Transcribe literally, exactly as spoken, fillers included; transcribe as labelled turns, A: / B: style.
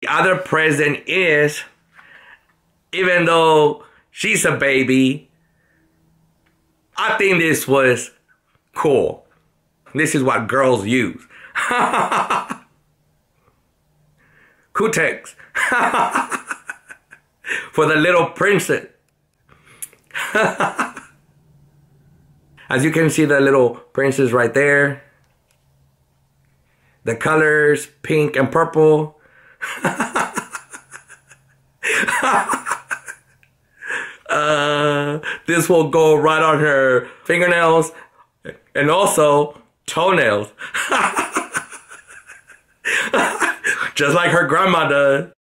A: other present is, even though she's a baby, I think this was cool. This is what girls use. Cutex. For the little princess. As you can see, the little princess right there. The colors, pink and purple. uh, this will go right on her fingernails and also toenails. Just like her grandma does.